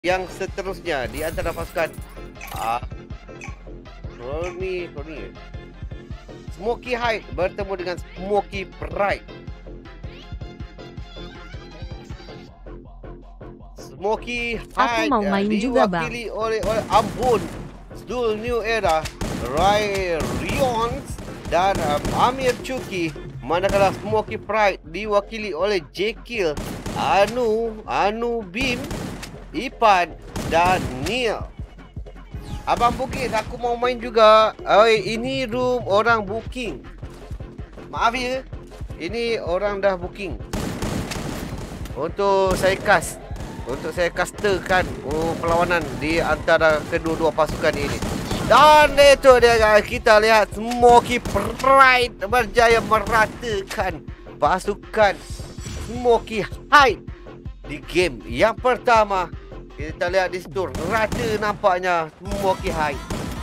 yang seterusnya di antara pasukan Tony Smoky Height bertemu dengan Smoky Pride. Smoky Height mau main juga, Bang. diwakili oleh Ambon, Zdul New Era, Rai Rions dan Amir Chuki. Manakala Smoky Pride diwakili oleh Jekyll, Anu Bim, Ipan dan Neil. Abang Bukit, aku mau main juga. Ini room orang booking. Maaf ya, ini orang dah booking. Untuk saya casterkan perlawanan di antara kedua-dua pasukan ini. Dan itu dia guys, kita lihat Smoky Pride berjaya meratakan pasukan Smoky Height di game yang pertama. Kita lihat di situ, rata nampaknya Smoky Height.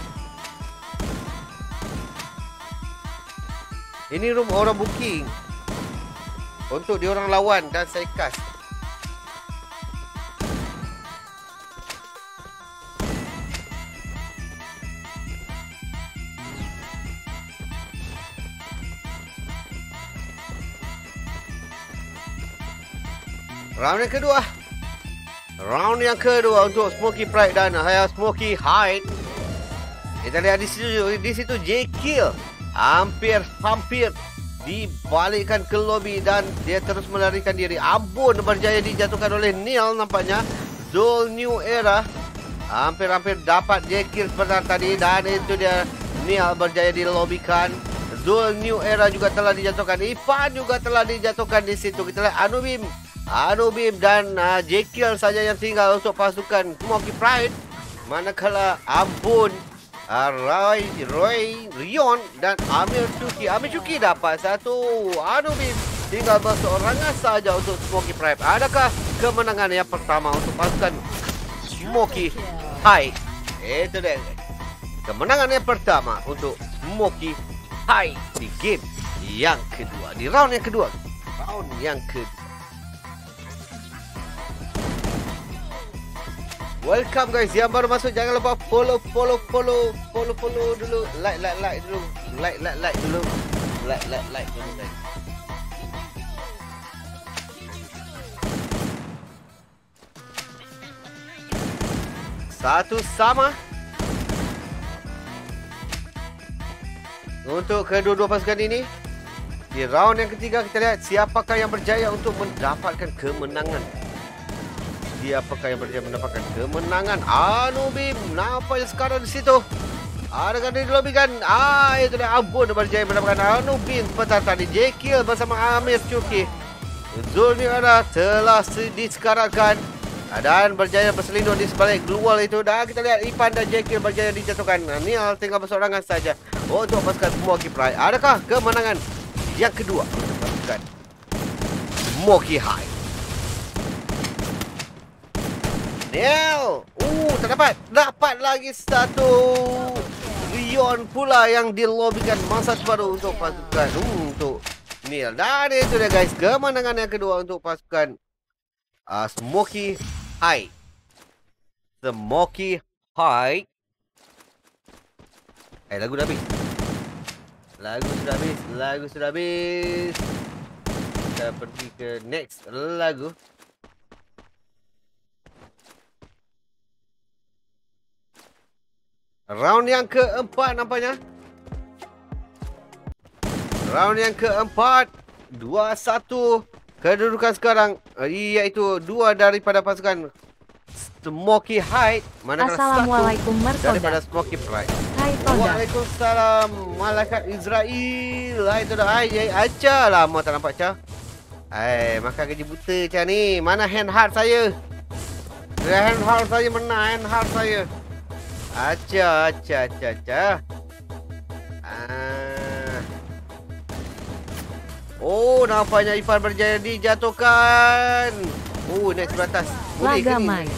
Ini room orang booking untuk diorang lawan dan saya cast. Round yang kedua untuk Smoky Pride dan Smoky Height. Kita lihat di situ Jekyll hampir dibalikkan ke lobi dan dia terus melarikan diri. Ambon berjaya dijatuhkan oleh Neil nampaknya. Zul New Era hampir dapat Jekyll sebentar tadi dan itu dia Neil berjaya dilobikan. Zul New Era juga telah dijatuhkan. Ipan juga telah dijatuhkan di situ. Kita lihat Anubim dan Jekyll saja yang tinggal untuk pasukan Smoky Pride. Manakala Ambon, Roy, Rion dan Amir Chuki dapat satu. Anubim tinggal berseorangan saja untuk Smoky Pride. Adakah kemenangan yang pertama untuk pasukan Smoky Height? Itu dia. Kemenangan yang pertama untuk Smoky Height di game yang kedua. Di round yang kedua. Welcome guys yang baru masuk, jangan lupa follow dulu, like dulu, like dulu guys. Satu sama untuk kedua-dua pasukan ini. Di round yang ketiga kita lihat siapakah yang berjaya untuk mendapatkan kemenangan. Anubim nampaknya sekarang di situ. Adakah dia dilobikan? Itu dia Ambon berjaya mendapatkan Anubim sebentar tadi. Jekyll bersama Amir Chuki. Zul New Era telah disekaratkan dan berjaya berselindung di sebalik glue itu. Dan kita lihat Ipan dan Jekyll berjaya dijatuhkan. Neil tinggal berseorangan saja untuk pasukan Smoky Pride. Adakah kemenangan yang kedua untuk pasukan Smoky Height? Neil, dapat lagi satu. Rion pula yang dilobikan masa baru untuk pasukan untuk Neil. Dan itu dia guys, kemenangan yang kedua untuk pasukan Smoky Height. Smoky Height. Lagu dah habis. Lagu sudah habis. Kita pergi ke next lagu. Round yang keempat nampaknya. Round yang keempat. 2-1. Kedudukan sekarang iaitu 2 daripada pasukan Smoky Height. Assalamualaikum Mersoda. Daripada Smoky Pride. Hai Toda. Waalaikumsalam. Malaikat Israel. Hai Toda. Aca lama tak nampak Aca. Makan gaji buta Aca ni. Mana handheld saya? Handheld saya mana handheld saya? Acha. Nampaknya Ipan berjaya dijatuhkan. Naik ke atas. Laga main.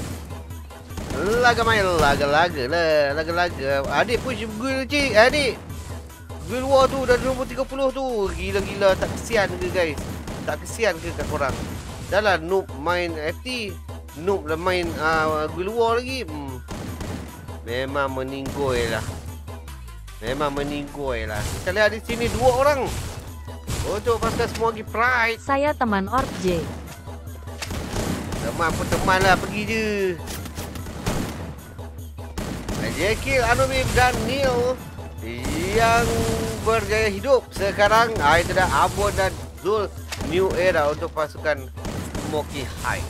Adik push gul cik. Adik. Gul war tu dah nombor 30 tu. Gila. Tak kesian ke guys? Tak kesian ke kat korang? Dah lah noob main FT. noob dah main Guild War lagi. Memang meninggoy lah. Kita lihat di sini 2 orang untuk pasukan Smoky Pride. Saya teman Orc J. Teman pun teman lah, pergi je. Jekyll, Anubim dan Neil yang berjaya hidup sekarang. Itu dah Ambon dan Zul New Era untuk pasukan Smoky High.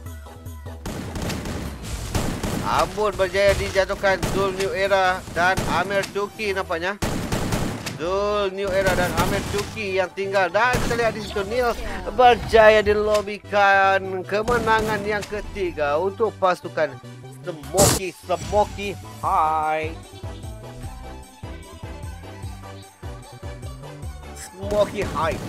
Ambon berjaya dijatuhkan Zul New Era dan Amir Chuki nampaknya. Zul New Era dan Amir Chuki yang tinggal. Dan kita lihat di situ Neil berjaya dilobikan kemenangan yang ketiga untuk pasukan Smoky High. Smoky High.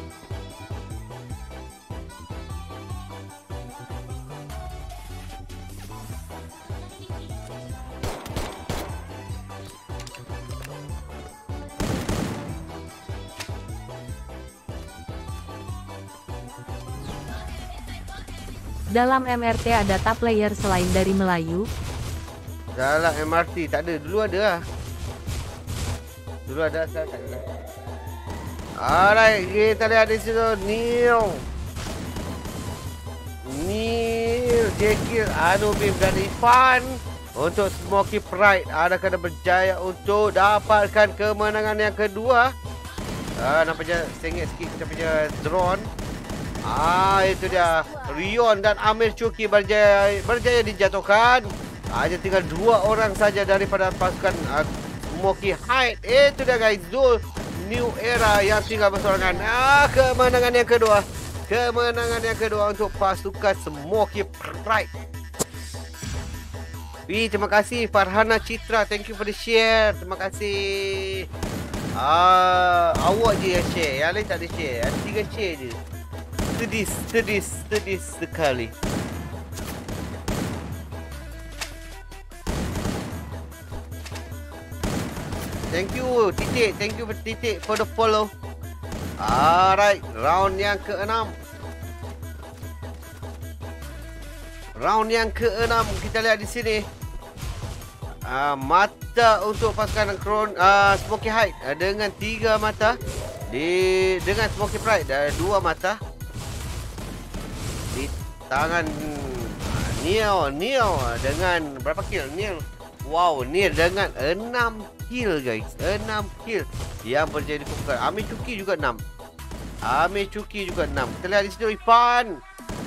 Dalam MRT ada top player selain dari Melayu? Dalam MRT tak ada. Dulu ada lah. Dulu ada, sekarang tak ada. Alright, kita lihat di situ Neil, Jekyll, Anubim dan Ivan untuk Smoky Pride akan berjaya untuk dapatkan kemenangan yang kedua. Nampaknya sengit sikit kita punya drone. Itu dia Rion dan Amir Chuki berjaya dijatuhkan. Hanya tinggal 2 orang saja daripada pasukan Smoky High. Itu dia guys, Zul New Era yang tinggal bersorangan. Kemenangan yang kedua untuk pasukan Smoky Pride. Terima kasih Farhana Citra, thank you for the share. Terima kasih. Awak je yang share, yang lain tak ada share. Ada 3 share je. Sedis sekali. Thank you Titik, thank you Titik for the follow. Alright, round yang ke-6. Kita lihat di sini. Mata untuk pasukan Smoky High dengan 3 mata. Dengan Smoky Pride 2 mata. Di tangan Neil dengan berapa kill Neil? Wow, Neil dengan 6 kill guys. 6 kill yang berjaya dikumpulkan. Amir Chuki juga 6. Kita lihat di situ Ivan.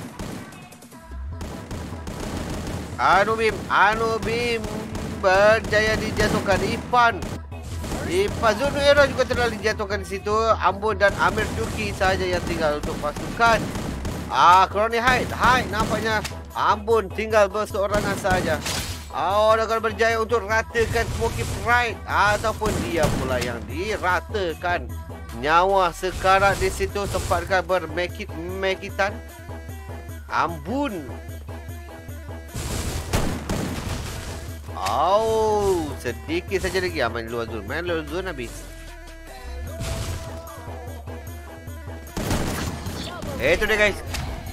Anubim berjaya dijatuhkan. Ivan Zul New Era juga telah dijatuhkan di situ. Ambon dan Amir Chuki saja yang tinggal untuk pasukan Crony High. Nampaknya Ambon tinggal berseorangan saja. Akan berjaya untuk ratakan Smoky Pride ataupun dia pula yang diratakan. Nyawa sekarat di situ sempatkan bermekitan. Ambon. Sedikit saja lagi. Main luar zone habis. Itu dia guys.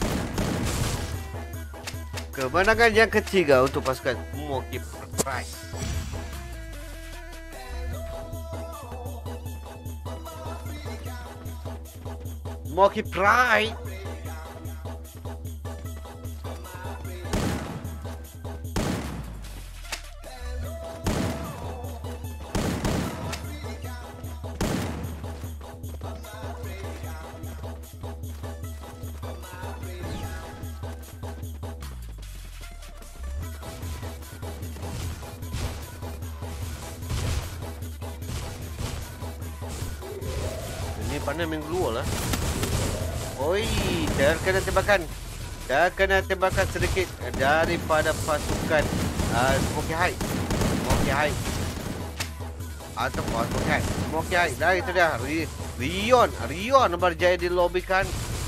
Kemenangan yang ketiga untuk pasukan Smoky Pride. Smoky Pride. Ini pandai main keluar lah. Terkena tembakan sedikit daripada pasukan Smoky High. Dan itu dia Rion berjaya dilobikan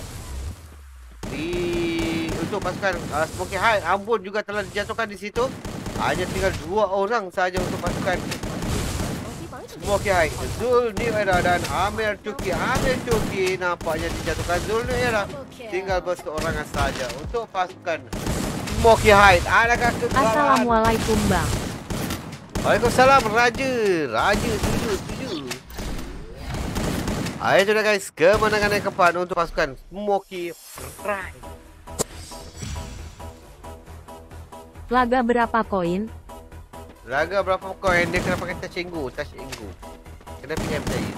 untuk pasukan Smoky High. Ambon juga telah dijatuhkan di situ. Hanya tinggal 2 orang saja untuk pasukan Smoky High. Zul New Era dan Amir Chuki. Nampaknya dijatuhkan. Zul New Era tinggal berseorangan saja untuk pasukan Smoky Height. Adakah kekalahan? Assalamualaikum bang. Waalaikumsalam Raja. Raja 77. Itu dah guys, kemenangan yang keempat untuk pasukan Smoky Pride. Laga berapa koin? Laga berapa koin? Dia kena pakai touch and go. Kena PM saya.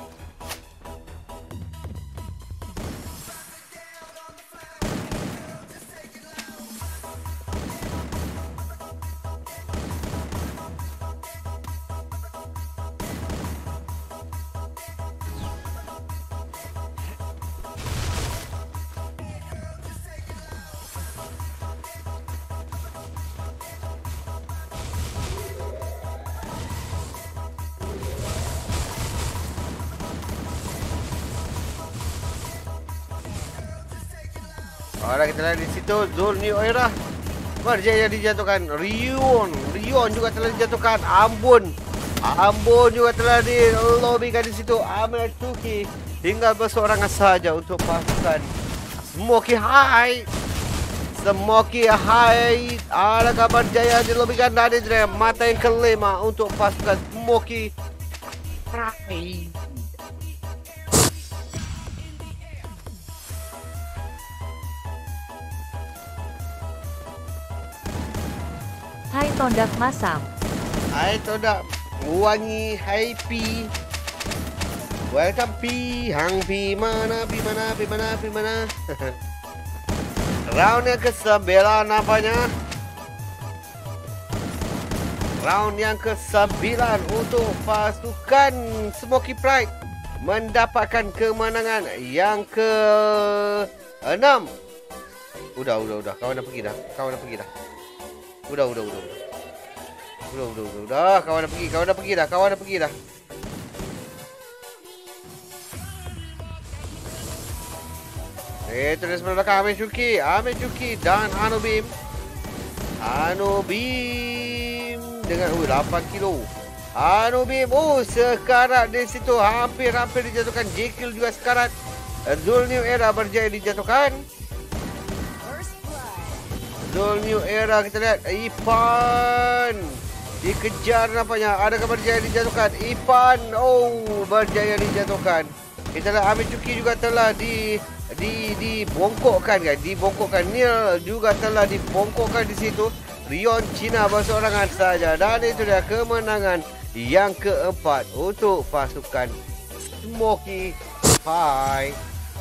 Orang kita lihat di situ, Zul New Era berjaya dijatuhkan. Rion juga telah dijatuhkan. Ambon juga telah dilobikan di situ. Amir Tuki tinggal berseorangan saja untuk pasukan Smoky Height. Adakah berjaya dilobikan dari mata yang kelima untuk pasukan Smoky Pride. Hai Tondak Masam. Hai Tondak Wangi. Hai Pi. Welcome Pi. Hang Pi mana. Round yang ke-9 nampaknya. Round yang ke-9 untuk pasukan Smoky Pride mendapatkan kemenangan yang ke-6. Udah. Kawan dah pergi dah. Udah. Kawan dah pergi dah. Terus belakang Amir Cuki dan Anubim dengan 8 kilo. Anubim sekarat di situ, hampir dijatuhkan. Jekyll juga sekarat. Zul New Era berjaya dijatuhkan. Zul New Era, kita lihat Ipan dikejar nampaknya. Adakah berjaya dijatuhkan? Ipan berjaya dijatuhkan. Kita lihat Amir Cuki juga telah dibongkokkan guys. Neil juga telah dibongkokkan di situ. Rion Cina berseorangan saja. Dan itu dia kemenangan yang keempat untuk pasukan Smoky Pride.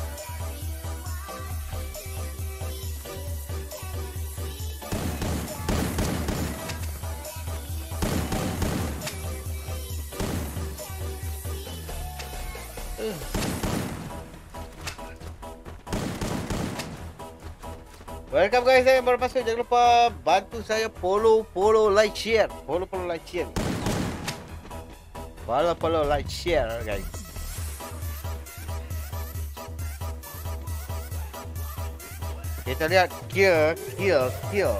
Welcome guys, saya baru masuk. Jangan lupa bantu saya follow, like, share. Follow, like, share guys. Kita lihat kill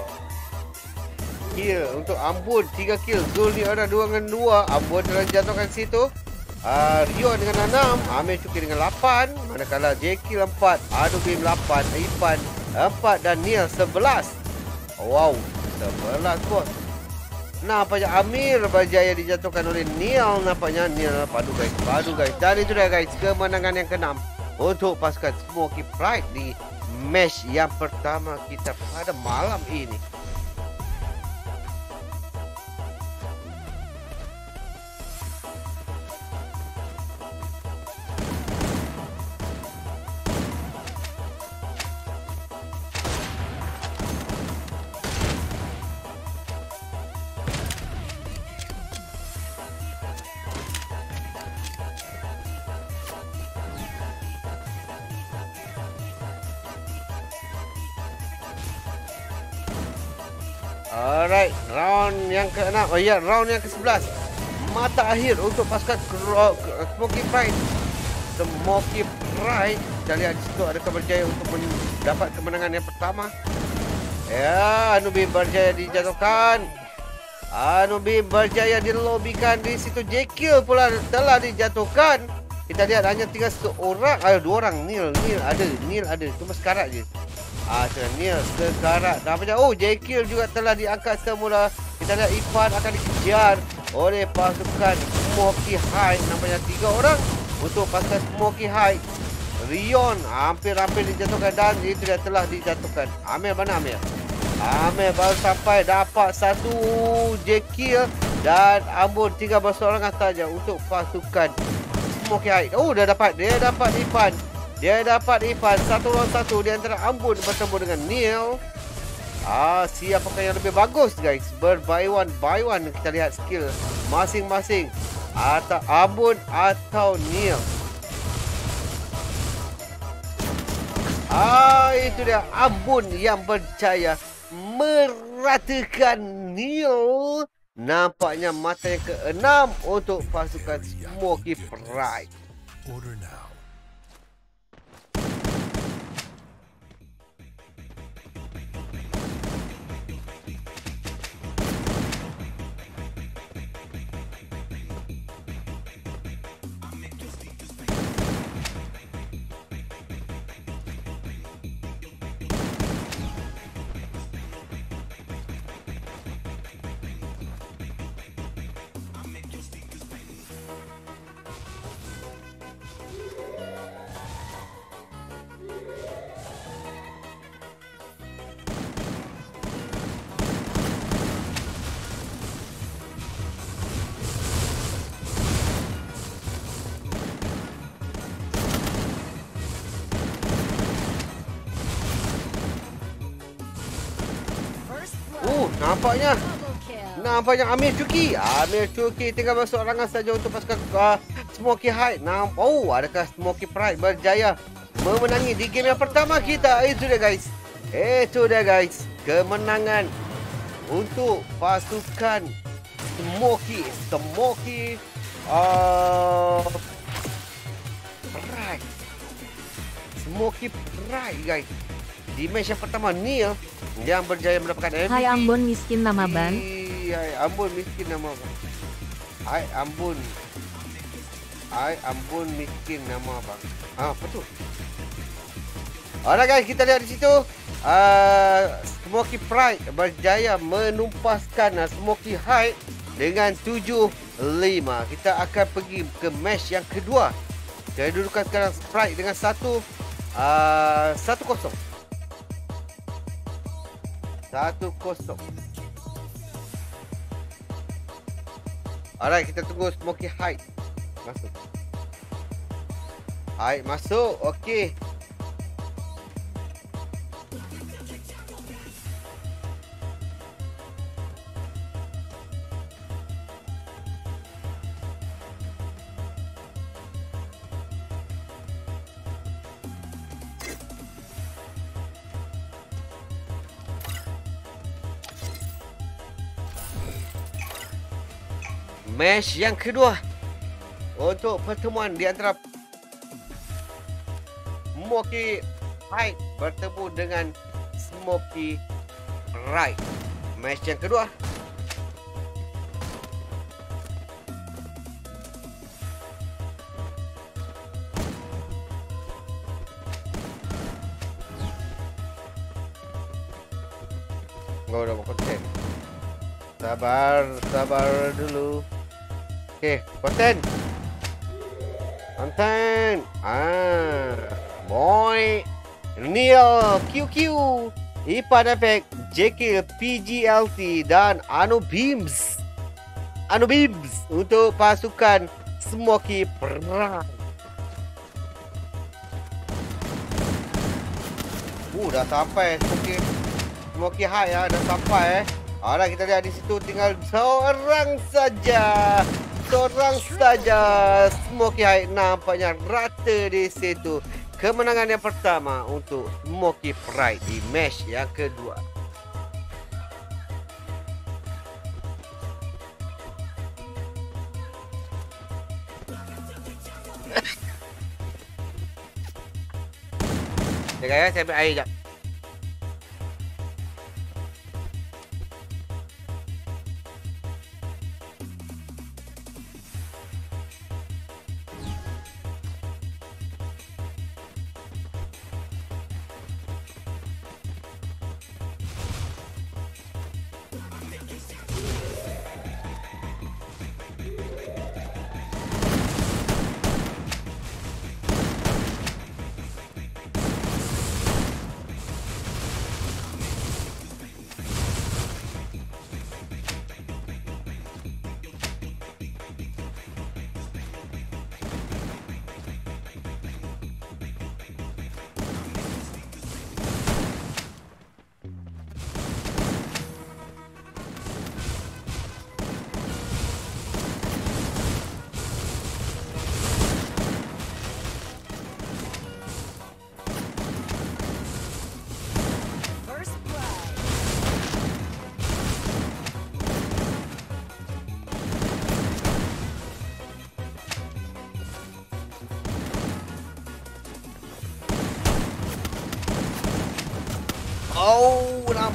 untuk Ambon 3 kill. Zul ni ada 2 dengan 2. Ambon telah jatuhkan situ. Rio dengan 6, Amir Cuki dengan 8, manakala Jekyll 4, Anubim 8, Ipan 4 dan Neil 11. Wow, 11 bos. Nampaknya Amir berjaya dijatuhkan oleh Neil. Nampaknya Neil padu guys. Dan itu dia guys, kemenangan yang ke-6 untuk pasukan Smoky Pride di match yang pertama kita pada malam ini. Alright, round yang ke-6. Round yang ke-11. Mata akhir untuk pasukan Smoky Pride. Smoky Pride. Kita lihat di situ adakah berjaya untuk mendapat kemenangan yang pertama. Anubim berjaya dijatuhkan. Anubim berjaya dilobikan di situ. Jekyll pula telah dijatuhkan. Kita lihat hanya tinggal 1 orang. 2 orang. Neil ada. Cuma sekarat je. Neil sekarat nampaknya. Oh, Jekyll juga telah diangkat semula. Kita lihat Ipan akan dikejar oleh pasukan Smoky High. Nampaknya 3 orang untuk pasukan Smoky High. Rion hampir-hampir dijatuhkan dan itu dia telah dijatuhkan. Amir mana Amir? Amir baru sampai dapat satu Jekyll dan ambon tinggal berseorangan saja untuk pasukan Smoky High. Oh, dia dapat Ipan. Dia dapat Ipan 1 lawan 1 di antara ambon bertemu dengan Neil. Siapakah yang lebih bagus guys? By one kita lihat skill masing-masing. Atau ambon atau Neil. Itu dia ambon yang berjaya meratakan Neil. Nampaknya mata yang ke-6 untuk pasukan Smoky Pride. Order now. Nampaknya Amir Cuki tinggal masuk rangan saja untuk pasukan Smoky High. Adakah Smoky Pride berjaya memenangi di game yang pertama kita? Itu dia guys. Kemenangan untuk pasukan Smoky Pride. Smoky Pride guys. Di match yang pertama Neil yang berjaya mendapatkan MVP. Hai Ambon miskin nama ban. Hai Ambon miskin nama ban. Hai Ambon miskin nama bang. Apa tu? Alright guys, kita lihat di situ. Smoky Pride berjaya menumpaskan Smoky High dengan 7-5. Kita akan pergi ke match yang kedua. Kedudukan sekarang Pride dengan 1-0. 1-0. Alright, kita tunggu Smoky High masuk. Okey. Match yang kedua untuk pertemuan di antara Smoky High bertemu dengan Smoky Pride. Match yang kedua. Gak udah mau konten. Sabar dulu. Okey, konten. Boy. Neil, QQ, Ipan Efek, Jekyll, PGLT dan Anubims untuk pasukan Smoky Pride. Dah sampai Smoky High ya, dah sampai Alright, kita lihat di situ tinggal seorang saja Smoky High nampaknya rata di situ. Kemenangan yang pertama untuk Smoky Pride di match yang kedua. Sekejap ya, saya ambil air sekejap.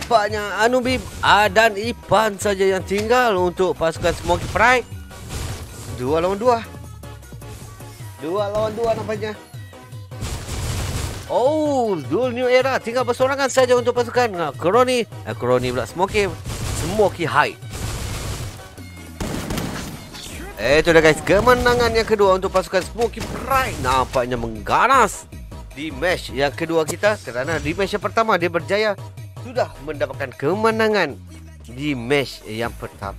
nampaknya Anubim dan Ipan saja yang tinggal untuk pasukan Smoky Pride. 2 lawan 2. 2 lawan 2 nampaknya. Oh, Zul New Era tinggal bersorangan saja untuk pasukan Crony pula Smoky High. Itu dah guys, kemenangan yang kedua untuk pasukan Smoky Pride. Nampaknya mengganas di match yang kedua kita, kerana di match yang pertama dia berjaya sudah mendapatkan kemenangan di match yang pertama.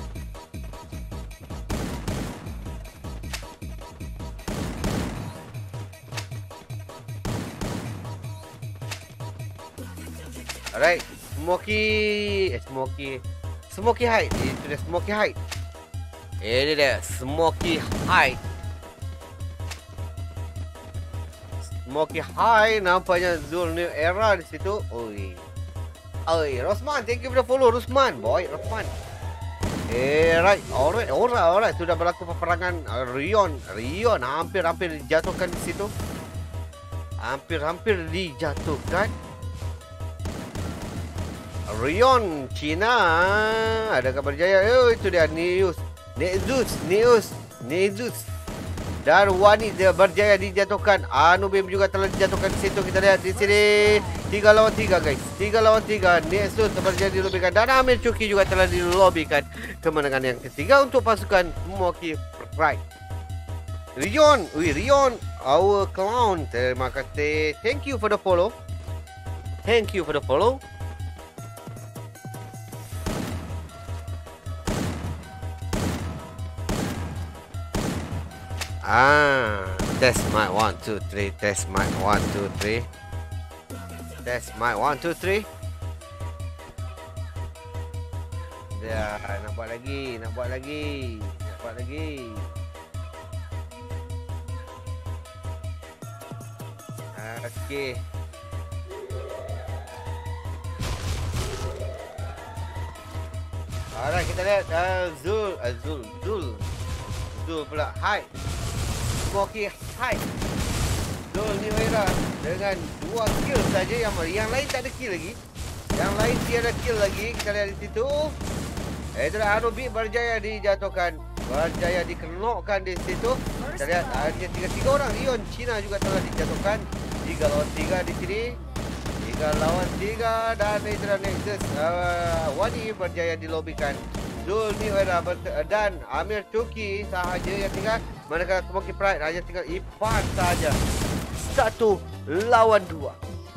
Alright, Smoky High. Itu dia Smoky High. Ini dia Smoky High. Smoky High nampaknya Zul New Era di situ. Oi, Rosman, thank you for the follow Rosman. Rosman. Alright. Sudah berlaku peperangan Rion hampir dijatuhkan di situ. Hampir dijatuhkan. Rion Cina adakah berjaya? Itu dia Neus dan Wani dia berjaya dijatuhkan. Anubim juga telah dijatuhkan di situ. Kita lihat di sini 3 lawan 3 guys. 3 lawan 3. Neus berjaya dilobikan dan Amir Cuki juga telah dilobikan. Kemenangan yang ketiga untuk pasukan Smoky Pride. Rion, our clown. Terima kasih. Thank you for the follow. Test mic 1 2 3. Test mic 1 2 3. Dah, nak buat lagi. Okey. Alright, kita lihat Zul pula. Hai. Smoky High. Zul New Era dengan 2 kill saja. Yang lain tak ada kill lagi. Yang lain tiada kill lagi. Kita lihat di situ. Itulah Anubim berjaya dijatuhkan. Berjaya dikenokkan di situ. Kita lihat hanya 3 orang. Rion Cina juga telah dijatuhkan. 3 lawan 3 di sini. 3 lawan 3. Dan itulah Nexus Wani berjaya dilobikan. Zul New Era dan Amir Cuki sahaja yang tinggal. Manakala Smoky Pride hanya tinggal Ipan sahaja. 1 lawan 2.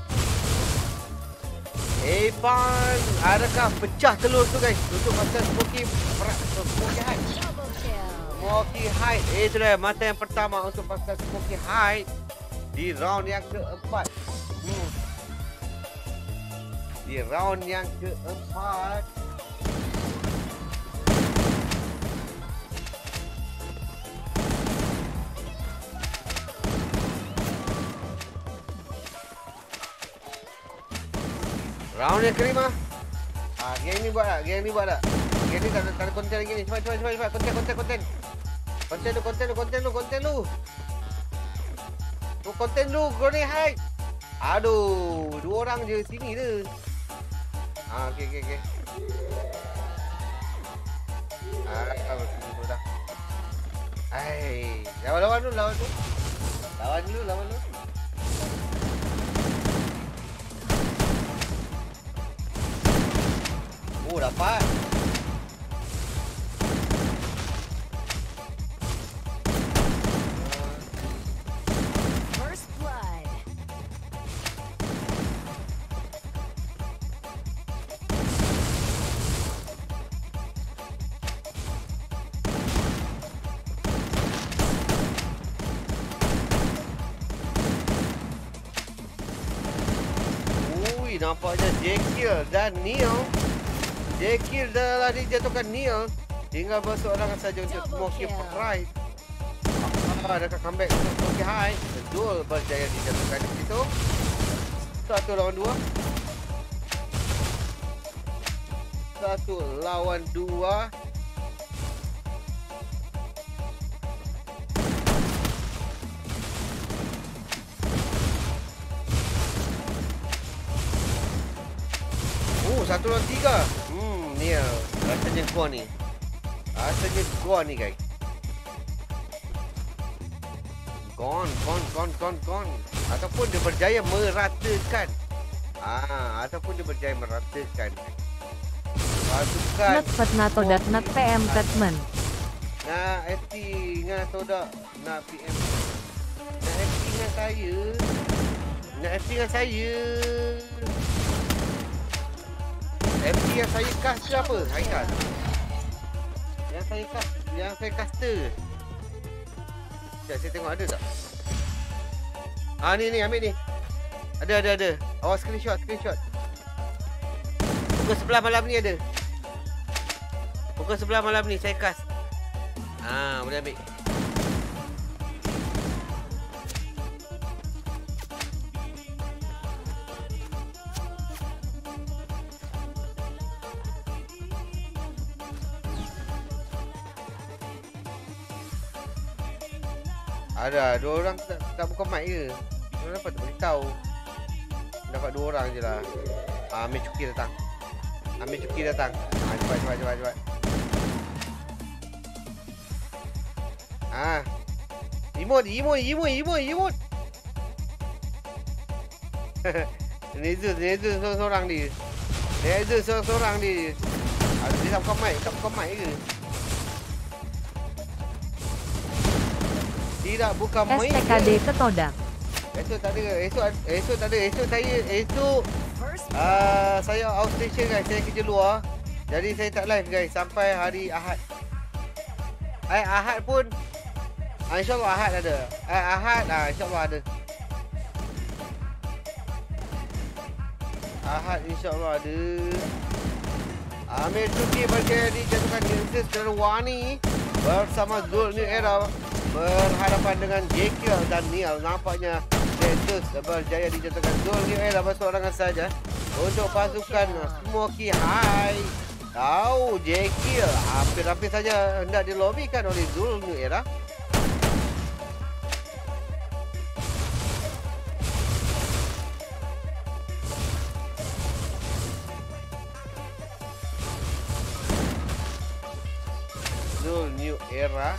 Ipan adakah pecah telur tu guys untuk pasukan Smoky High. Smoky High. Itu dia mata yang pertama untuk pasukan Smoky High di round yang keempat. Di round yang keempat. Round yang kelima. Geng ni buat tak? Geng ni tak ada konten lagi ni. Cepat. Konten lu. Crony High. Aduh, 2 orang je sini tu. Okey. Dah. Lawan dulu. Dapat. First blood. Nampaknya Jekyll dan Neo. Jekyll telah dijatuhkan. Neo tinggal berseorangan saja untuk Smoky Pride. Adakah comeback untuk Smoky High? Zul berjaya dijatuhkan di situ. 1 lawan 2. 1 lawan 2. 1 lawan 3. Ni rasanya gone ni. Rasanya gone ni guys. Gone. Ataupun dia berjaya meratakan. Ataupun dia berjaya meratakan pasukan Netfetnato.net PM treatment. Nah, FT dengan Todak nak PM. Nak FT dengan saya. FT yang saya cast ke apa? Haikal. Yang saya caster. Sekejap, saya tengok ada tak? Ni ambil ni. Ada. Awak screenshot. Pukul 11 malam ni ada. Pukul 11 malam ni saya cast. Boleh ambil. Ada 2 orang tak buka mic ke? Orang dapat tak beritahu. Dapat 2 orang je lah. Amir Cuki datang. Cepat. Imut. Nezu seorang dia. Dia tak buka mic ke? Tidak buka mic. STKD ke Todak? Esok tak ada. Saya outstation guys. Saya kerja luar. Jadi saya tak live guys sampai hari Ahad. Ahad pun InsyaAllah Ahad ada. InsyaAllah ada. Ahad insyaAllah ada. Amir Cuki berjaya dijatuhkan Nexus dan Wani bersama Zul New Era berhadapan dengan Jekyll dan Neil. Nampaknya Nexus berjaya dijatuhkan Zul New Era bersorangan saja untuk pasukan Smoky High. Tahu Jekyll hampir saja hendak dilobikan oleh Zul New Era. Zul New Era.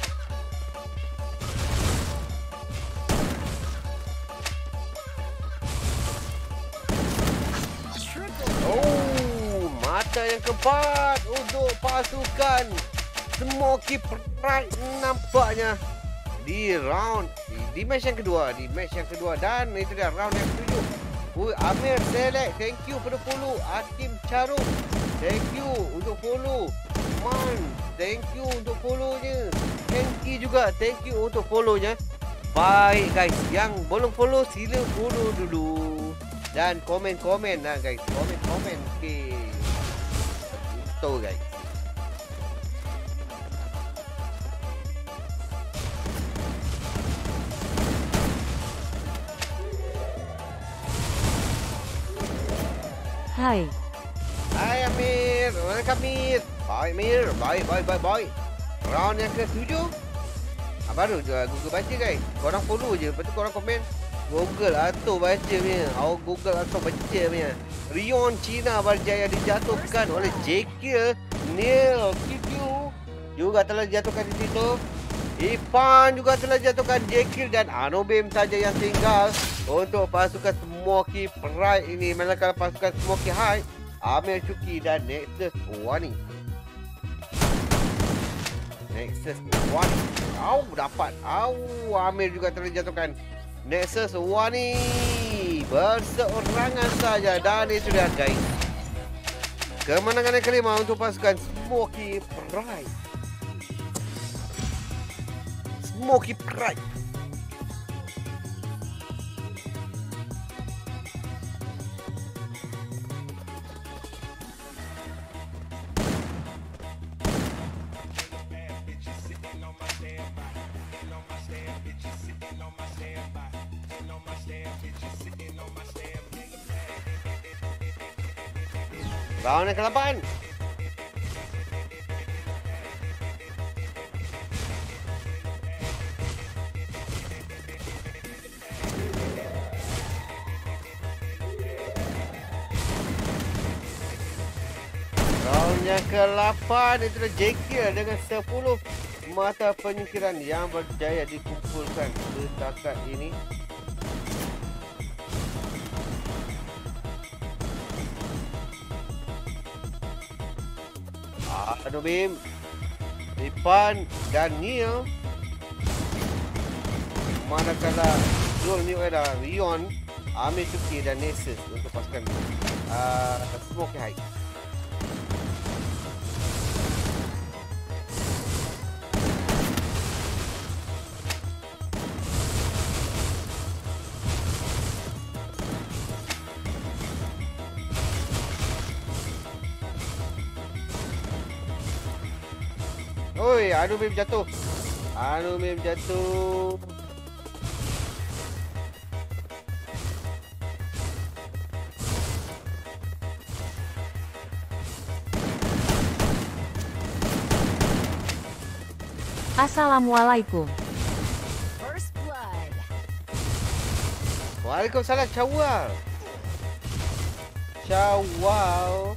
Mata yang keempat untuk pasukan Smoky Pride nampaknya di match yang kedua, dan itu dia round yang ketujuh. Amir select, thank you pada follow. Hakim Charum, thank you untuk follow. Man, thank you untuk follownya. Henki juga, thank you untuk follownya. Baik guys, yang belum follow sila follow dulu. Dan komen-komen lah guys. Komen-komen. Okay. Betul guys. Hai Amir. Welcome Amir. Bye Amir. Bye. Round yang ke-7. Baru Google baca guys. Korang follow je. Lepas tu korang komen. Google atau baca punya. Google atau baca punya. Rion Cina berjaya dijatuhkan oleh Jekyll. Neil QQ juga telah dijatuhkan di situ. Ipan juga telah dijatuhkan Jekyll dan Anobim saja yang tinggal untuk pasukan Smoky Pride ini. Manakala pasukan Smoky High, Amir Cuki dan Nexus Wani. Dapat. Amir juga telah dijatuhkan. Nexus Wani berseorangan saja, dan itu dia guys. Kemenangan yang kelima untuk pasukan Smoky Pride. Round yang ke-8. yang ke-8 itulah Jekyll dengan 10 mata penyingkiran yang berjaya dikumpulkan setakat ini. Anubim, Ipan dan Neil. Manakala Zul New Era, Rion, Amir Tuki dan Nessus untuk pasukan Smoky High. Oi, Anubim jatuh. Anubim jatuh. Assalamualaikum. First blood. Waalaikumsalam, Cawal. Cawal.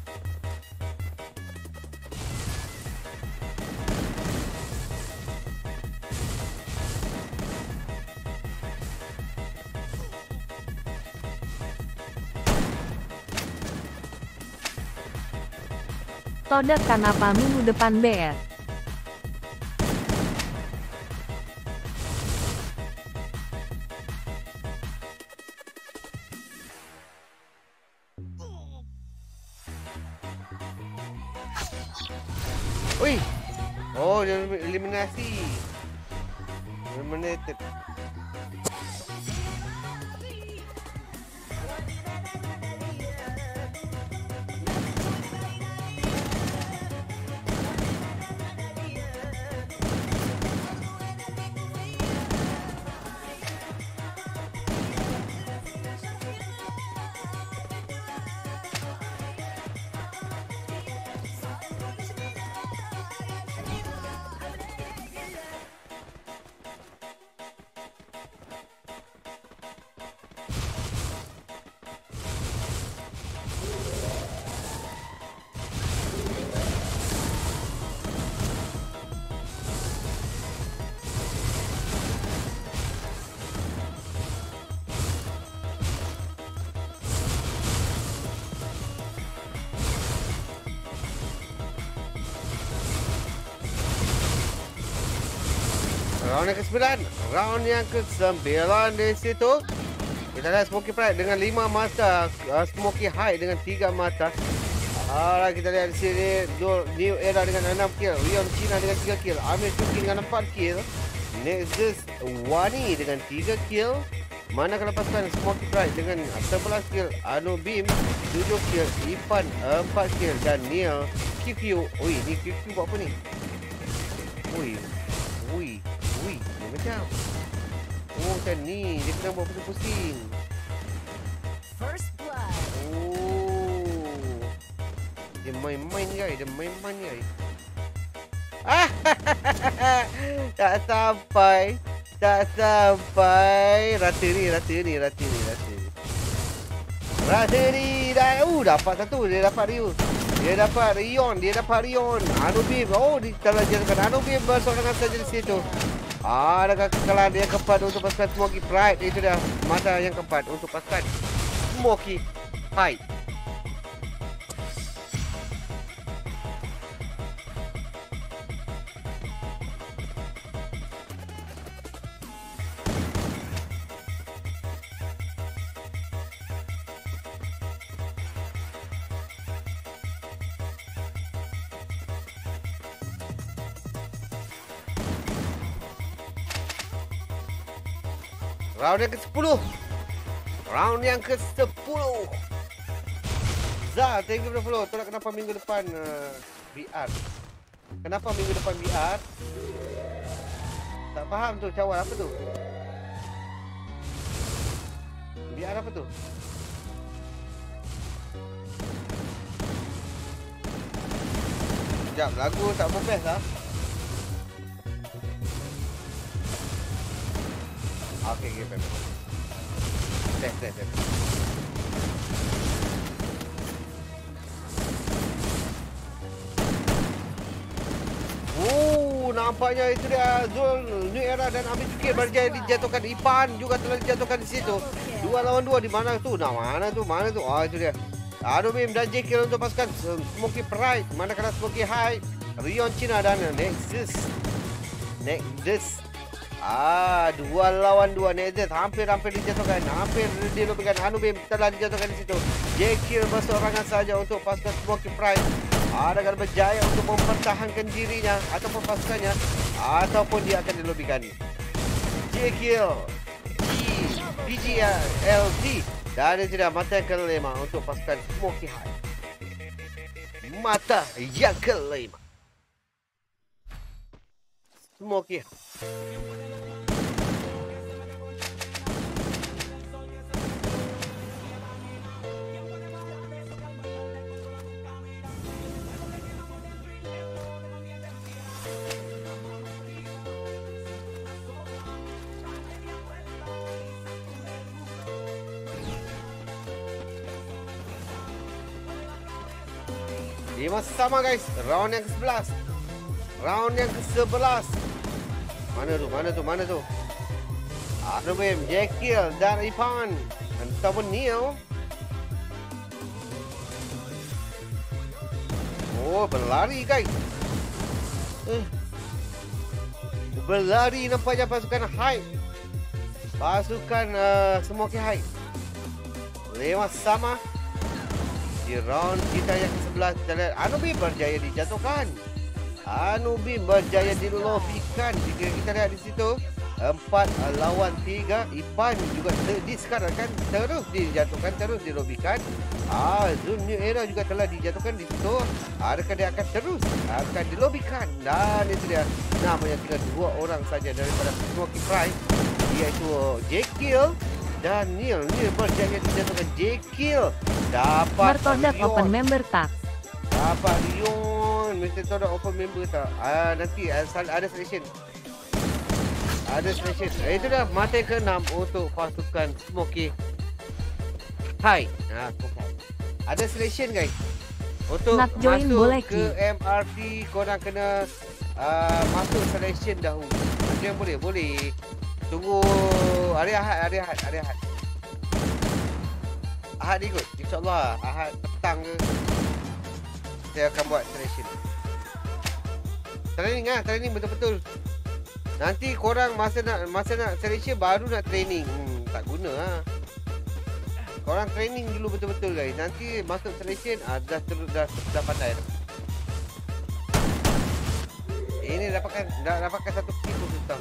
Todak kenapa minggu depan BR? Ui. Oh, dia eliminasi. Eliminated. Round yang ke-9. Round yang ke-9 di situ. Kita lihat Smoky Pride dengan 5 mata. Smoky High dengan 3 mata. Alright, kita lihat di sini. New Era dengan 6 kill. Rion Cina dengan 3 kill. Amir Tuki dengan 4 kill. Nexus Wani dengan 3 kill. Manakala pasukan Smoky Pride dengan 11 kill. Anubim 7 kill. Ipan 4 kill. Dan Neil QQ. Ui, ni QQ buat apa ni? Ui. Dia macam. Oh, macam ni. Dia kena buat pusing-pusing. First blood. Oh. Dia main-main guys. Tak sampai. Rata ni. Dapat satu. Dia dapat Rion. Anubim. Oh, kalau jadikan Anubim bersama dengan saja di situ. Adakah kekalahan yang keempat untuk pasukan Smoky Pride? Itu dah mata yang keempat untuk pasukan Smoky High. Round yang ke-10. Zah, thank you for the follow. Tolak kenapa minggu depan VR? Kenapa minggu depan VR? Tak faham tu, Cawal. Apa tu? VR apa tu? Sekejap, lagu tak best lah. Okay, baik. Test. nampaknya itu dia Zul, New Era dan Amir Cukir berjaya dijatuhkan. Ipan juga telah dijatuhkan di situ. 2 lawan 2 di mana tu? Nah, mana tu? Ah, itu dia. Anubim dan Jekyll untuk pasukan Smoky Pride. Manakala Smoky High, Rion Cina dan Nexus. 2 lawan 2. Nexus hampir dijatuhkan. Hampir dilobikan. Anubim telah dijatuhkan di situ. Jekyll berseorangan saja untuk pasukan Smoky Pride. Adakah berjaya untuk mempertahankan dirinya ataupun pasukannya, ataupun dia akan dilobikan. Jekyll PGLD dan itu dia mata yang kelima untuk pasukan Smoky High. Mata yang kelima Smoky High. Lima sama guys, round yang ke-11. Round yang ke-11. Mana tu? Anubim, Jekyll dan Ipan ataupun Neo. Oh, berlari guys. Berlari nampaknya pasukan High. Pasukan Smoky High. 5 sama. Di round kita yang ke-11 kita lihat Anubim berjaya dijatuhkan. Anubim berjaya dilobikan. Jika kita lihat di situ 4 lawan 3. Ipan juga diskarkan, terus dijatuhkan, terus dilobikan. Zul New Era juga telah dijatuhkan di situ. Adakah dia akan terus dilobikan? Dan itu dia, namanya tinggal 2 orang saja daripada Smoky Pride, iaitu Jekyll dan Neil berjaya dijatuhkan. Jekyll dapat Mertodak open member tak? Dapat Rion. Mr. Todak open member tak? Nanti ada selection. Itu dah mata yang ke-6 untuk pasukan Smoky High. Ada selection guys. Untuk nak join masuk boleh ke MRT, korang kena masuk selection dahulu. Ada yang boleh. Tunggu hari Ahad. Ahad ikut. InsyaAllah Ahad petang ke, saya akan buat selection. Training betul-betul. Nanti korang masa nak selection baru nak training. Tak guna lah. Korang training dulu betul-betul guys. Nanti masuk selection dah pandai dah. Ini dapatkan satu kill susah.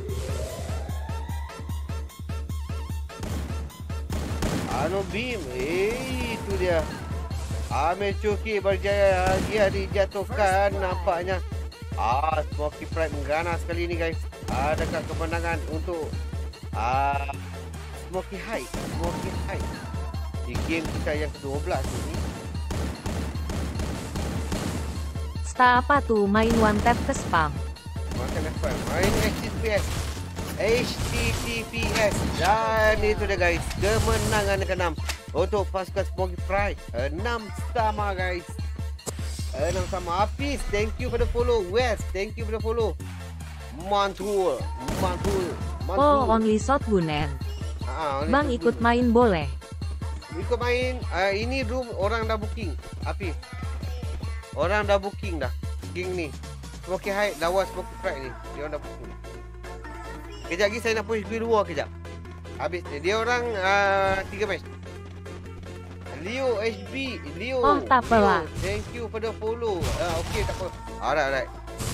Anubim, itu dia. Amir Cukir berjaya dijatuhkan nampaknya. Smoky Pride mengganas kali ini guys. Adakah kemenangan untuk Smoky High di game kita yang ke-12 ini? Sta apa tuh main one tap ke spam? Main HTTPS. Dan itu dia guys, kemenangan ke-6 untuk pasukan Smoky Pride. 6 sama guys. 6 sama. Hafiz, thank you for the follow. West, thank you for the follow. Mantul. Oh, only shot gunen. Bang ikut main boleh. Ikut main. Ini room orang dah booking. Hafiz, orang dah booking dah. King ni Smoky High lawan Smoky Pride ni, dia orang dah booking. Kejap lagi saya nak push Guild War kejap. Habis dia orang 3 match. Leo HB, Leo. Oh, tak apalah. Thank you for the follow. Okey, tak apa. Alright.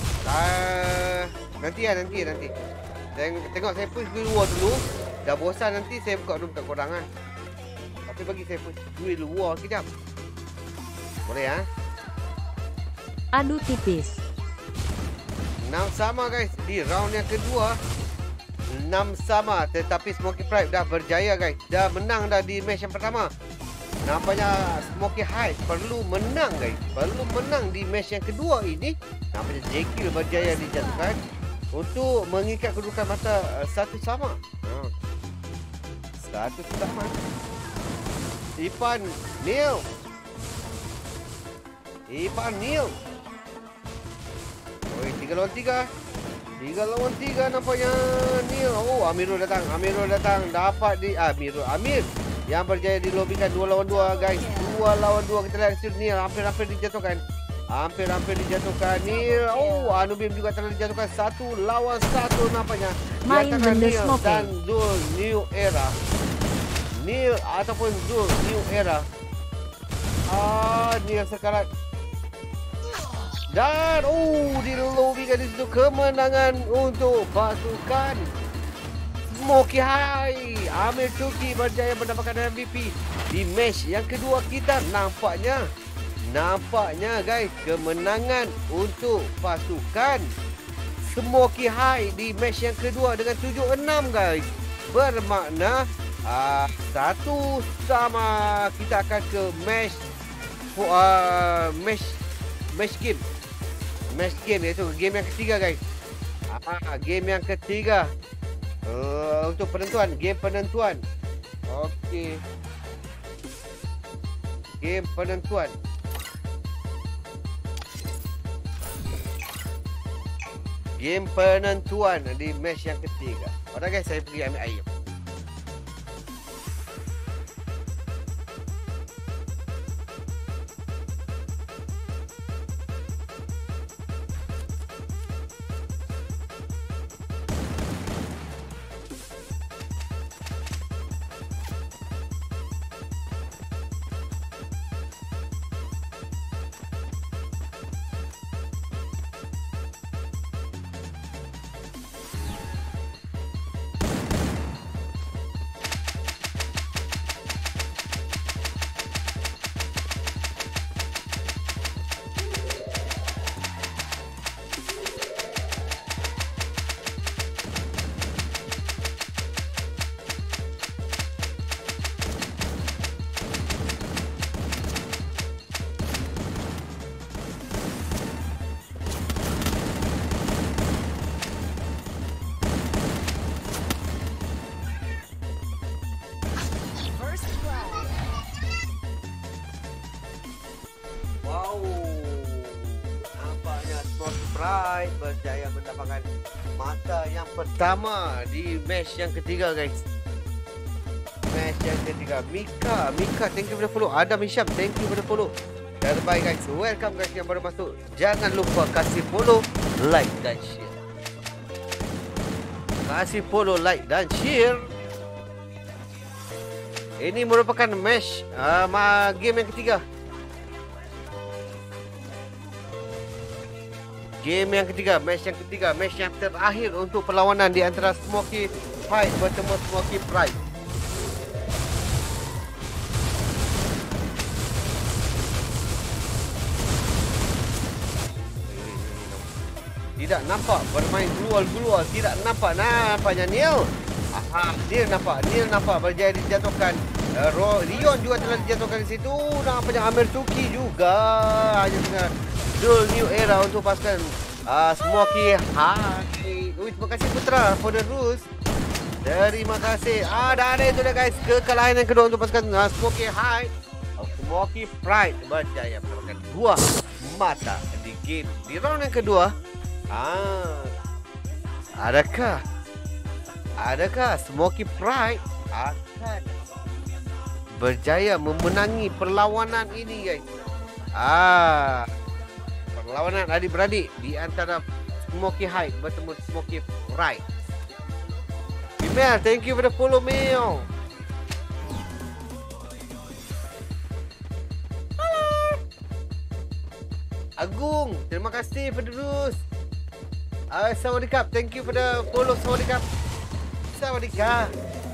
Nanti. Tengok saya push Guild War dulu. Dah bosan nanti saya buka room kat korang kan. Tapi bagi saya push Guild War kejap. Boleh Aduh tipis. 6 sama guys di round yang kedua. 6 sama, tetapi Smoky Pride dah berjaya guys. Dah menang dah di match yang pertama. Nampaknya Smoky High perlu menang guys. Perlu menang di match yang kedua ini. Nampaknya Jekyll berjaya dijatuhkan untuk mengikat kedudukan mata 1 sama. 1 sama. Ipan Neil. Oi, 3 lawan 3. 3 lawan 3 nampaknya Neil. Oh, Amirul datang. Dapat di Amir yang berjaya dilobikan 2 lawan 2 guys. 2 lawan 2 kita lihat hasil Neil hampir dijatuhkan. Neil. Oh, Anubim juga telah dijatuhkan 1 lawan 1 nampaknya. Main Di antara benda Neil smoke. dan Zul New Era. Neil ataupun Zul New Era. Neil sekarat. Dan dilobikan di situ kemenangan untuk pasukan Smoky High. Amir Chuki berjaya mendapatkan MVP di match yang kedua kita. Nampaknya guys, kemenangan untuk pasukan Smoky High di match yang kedua dengan 7-6 guys. Bermakna 1 sama. Kita akan ke match game iaitu game yang ketiga guys. Game yang ketiga untuk game penentuan. Okey. Game penentuan. Game penentuan di match yang ketiga. Alright guys, saya pergi ambil air. Pride berjaya mendapatkan mata yang pertama di match yang ketiga guys. Match yang ketiga. Mika, thank you for the follow. Adam Hisham, thank you for the follow. Terbaik guys. Welcome guys yang baru masuk. Jangan lupa kasih follow, like dan share. Kasih follow, like dan share. Ini merupakan match game yang ketiga. Match yang terakhir untuk perlawanan di antara Smoky High bertemu Smoky Pride. Tidak nampak bermain glual, tidak nampak. Nampaknya Neil. Neil nampak berjaya dijatuhkan. Rion juga telah dijatuhkan di situ. Nampaknya Amir Chuki juga hanya dengan Zul New Era untuk pasukan Smoky High. Terima kasih Putra for the rules. Terima kasih. Dan itu dah guys, kekalahan yang kedua untuk pasukan Smoky High. Smoky Pride berjaya mendapatkan 2 mata di game di round yang kedua. Adakah Smoky Pride akan berjaya memenangi perlawanan ini guys? Perlawanan adik-beradik di antara Smoky High bertemu Smoky Pride. Email, thank you for the follow mail. Hello. Agung, terima kasih for the rules. Sawadikap, thank you for the follow. Sawadikap.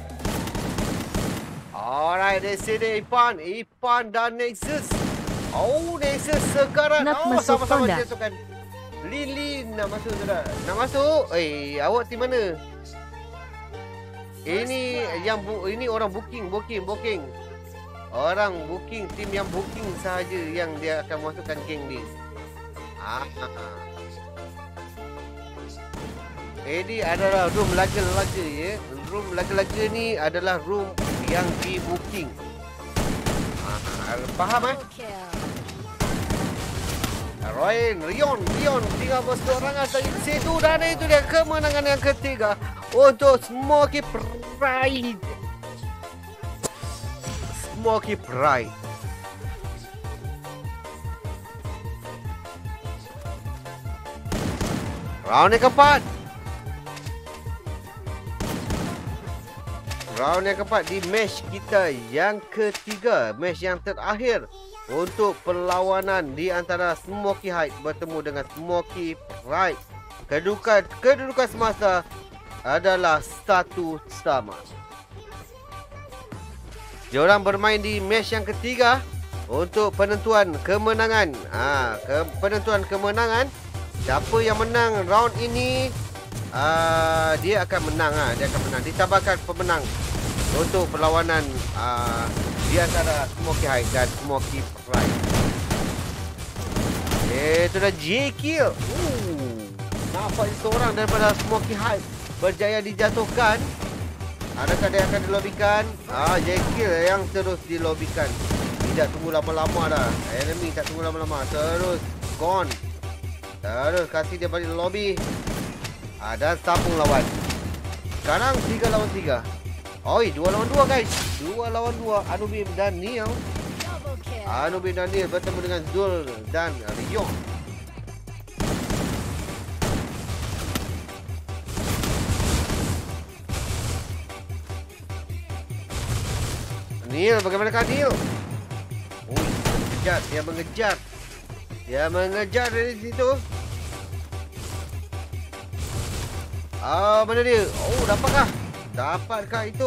Alright, dari sini Ipan dan Nexus. Nexus sekarang sama-sama jatuhkan. Lin nak masuk sudah. Nak masuk? Awak tim mana? Ini orang booking. Orang booking, tim yang booking sahaja yang dia akan masukkan geng ni. Ini adalah room laga-laga ya. Room laga-laga ni adalah room yang di booking. Faham Rion tinggal berseorangan dari situ dan itu dia kemenangan yang ketiga untuk Smoky Pride. Smoky Pride. Round yang keempat. Round yang keempat di match kita yang ketiga, match yang terakhir untuk perlawanan di antara Smoky Heights bertemu dengan Smoky Pride. Kedudukan semasa adalah 1 sama. Diorang bermain di match yang ketiga untuk penentuan kemenangan. Penentuan kemenangan. Siapa yang menang round ini, dia akan menang. Dia akan menang. Ditambahkan pemenang untuk perlawanan di antara Smoky Heights dan Smoky Pride. Itu dah J-Kill. Nampak seorang daripada Smoky Heights berjaya dijatuhkan. Adakah dia akan dilobikan? J-Kill yang terus dilobikan. Tidak tunggu lama-lama dah. Enemy tak tunggu lama-lama. Terus gone. Terus kasih dia balik lobby. Dan sambung lawan. Sekarang 3 lawan 3. 2 lawan 2 guys. 2 lawan 2. Anubim dan Neil. Double kill. Anubim dan Neil bertemu dengan Zul dan Rion. Neil, bagaimanakah Neil? Dia mengejar. Dia mengejar dari situ. Mana dia? Dapatkah? Dapatkah itu?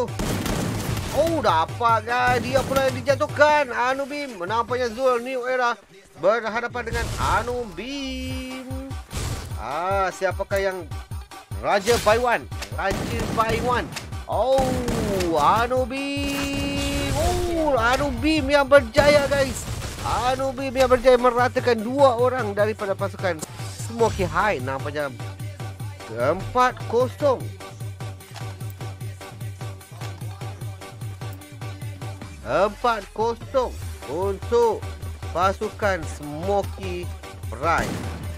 Dapat. Dia pula yang dijatuhkan. Anubim. Nampaknya Zul New Era berhadapan dengan Anubim. Siapakah yang Raja Baiwan? Anubim. Anubim yang berjaya guys. Anubim yang berjaya meratakan 2 orang daripada pasukan Smoky Heights. Nampaknya 4-0. 4-0 untuk pasukan Smoky Pride.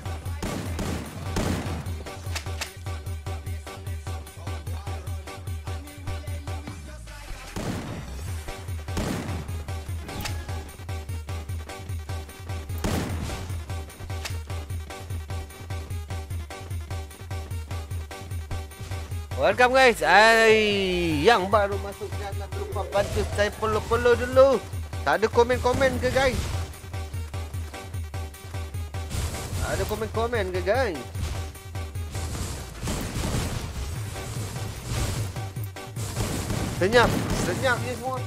Welcome guys. Yang baru masuk jangan lupa bantu saya follow dulu. Tak ada komen-komen ke guys? Ada komen-komen ke guys? Senyap je semua.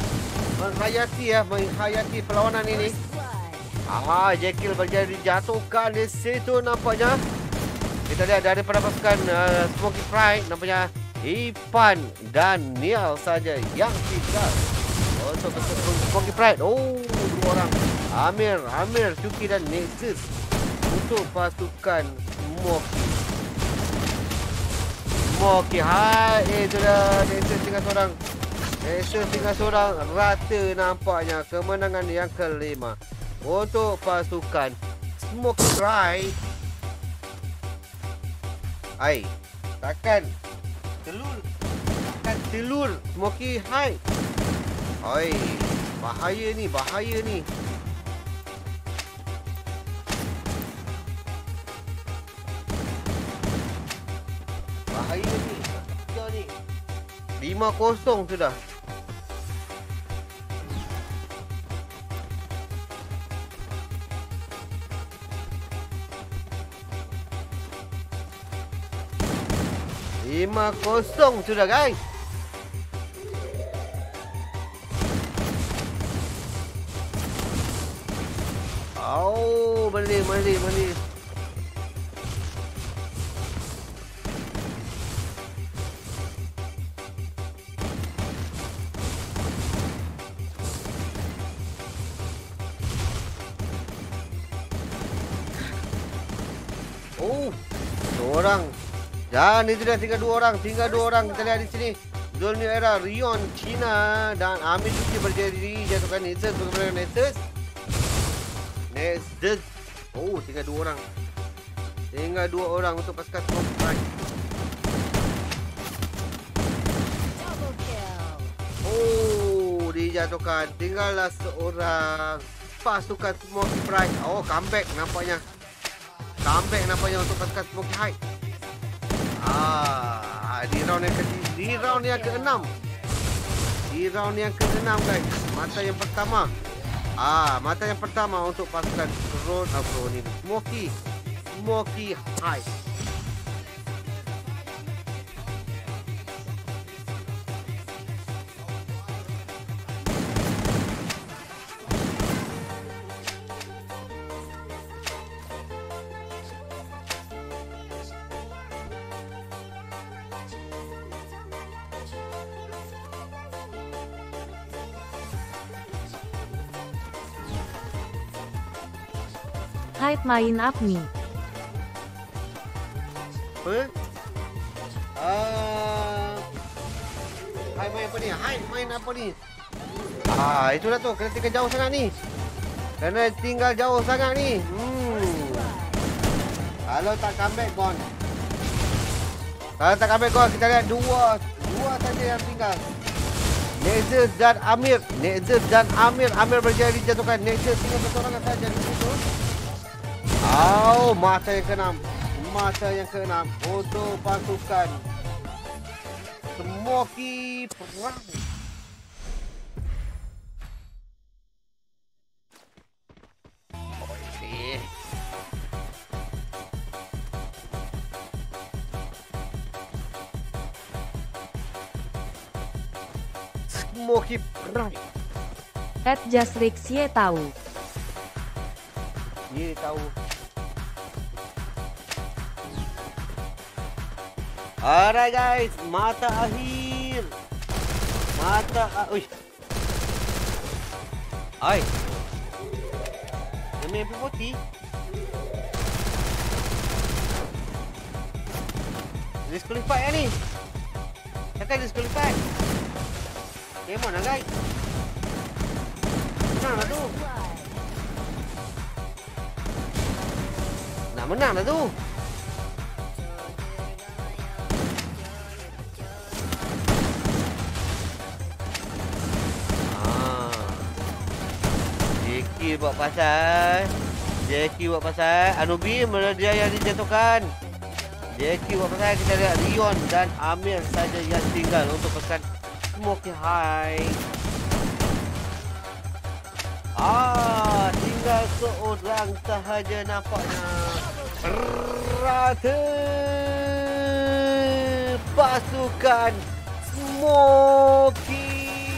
Menghayati perlawanan ini. First blood. J-Kill berjaya dijatuhkan di situ nampaknya. Kita lihat daripada pasukan Smoky Pride, nampaknya Ipan dan Neil saja yang tinggal untuk pasukan Smoky Pride. 2 orang, Amir, Cuki dan Nexus untuk pasukan Smoky High. Itu dah Nexus tinggal seorang. Rata nampaknya kemenangan yang kelima untuk pasukan Smoky Pride. Takkan telur Smoky High. Bahaya ni. Bahaya ni. Kita ni 5-0 sudah. Kosong sudah guys. Beli. Seorang. Dan itu dah tinggal 2 orang. Kita lihat di sini. Zul New Era, Rion, Cina dan Amir Suki berjaya dijatuhkan Nexus. Bagaimana Nexus? Oh, tinggal 2 orang. Tinggal 2 orang untuk pasukan Smoky Pride. Double kill. Oh, dijatuhkan. Tinggallah seorang pasukan Smoky Pride. Oh, comeback nampaknya. Comeback nampaknya untuk pasukan Smoky Pride. Di round yang ke-6. Di round yang ke-6 guys. Mata yang pertama. Mata yang pertama untuk pasukan Smoky Pride. Hype main up nih. Apa? Hai main apa ni? Hai main apa ni? Itulah tu. Kena tinggal jauh sangat ni. Kena tinggal jauh sangat ni. Kalau tak comeback gone. Kalau tak comeback gone, kita lihat dua saja yang tinggal. Nexus dan Amir. Amir berjaya dijatuhkan. Nexus tinggal satu orang saja di situ. Mata yang ke-6 untuk pasukan Smoky Pride. Ini Smoky Pride. @jasrixye tahu. Dia tahu. Alright guys, mata akhir. Uish. Demi MP40. Disqualified ya ni. Takkan disqualified. Game on lah guys. Menang lah tu. Nak menang lah tu. Jackie buat pasal Anubi dia yang dijatuhkan. Jackie buat pasal. Kita lihat Rion dan Amir saja yang tinggal untuk pasukan Smoky Pride. Tinggal seorang sahaja nampaknya. Rata pasukan Smoky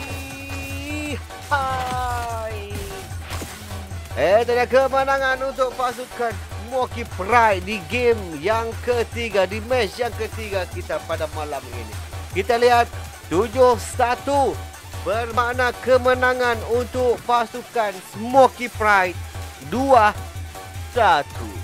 Pride. Itulah kemenangan untuk pasukan Smoky Pride di game yang ketiga, di match yang ketiga kita pada malam ini. Kita lihat 7-1 bermakna kemenangan untuk pasukan Smoky Pride 2-1.